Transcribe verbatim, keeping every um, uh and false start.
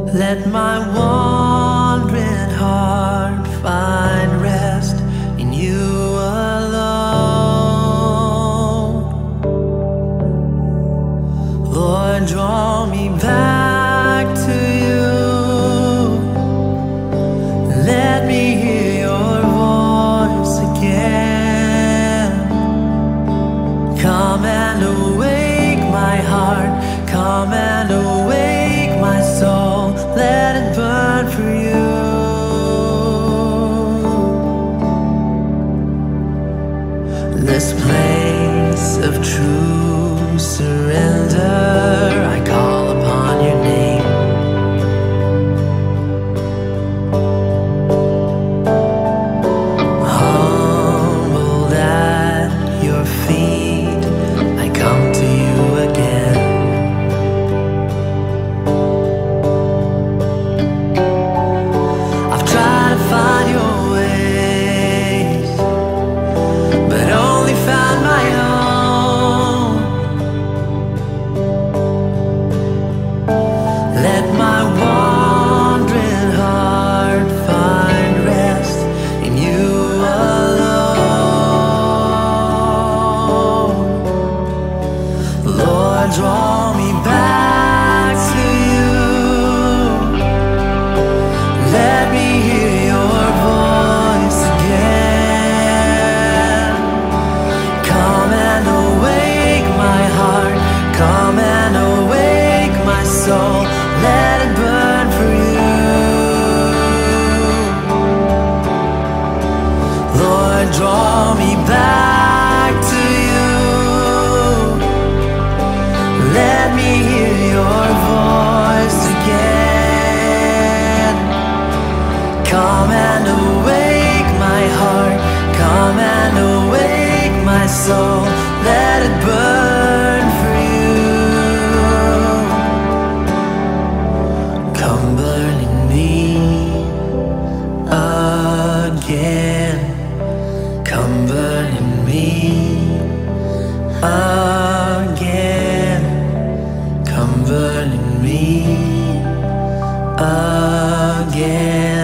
Let my wandering heart find rest in you alone. Lord, draw me back to you. Let me hear your voice again. Come and awake my heart. Come and awake my soul. Let it burn for you. This place of true surrender, I call upon your name. Humbled at your feet, I come to you again. I've tried to find your ways, but only found my own. Let my wandering heart find rest in you alone. Lord, draw me back to you. Let me hear your voice again. Come and awake my heart. Come and awake my soul. Let it burn for you. Lord, draw me back to you. Let me hear your voice again. Come and awake my heart. Come and awake my soul. Let it burn for you. Come burn in me again. Come burn in me again. Come burn in me again.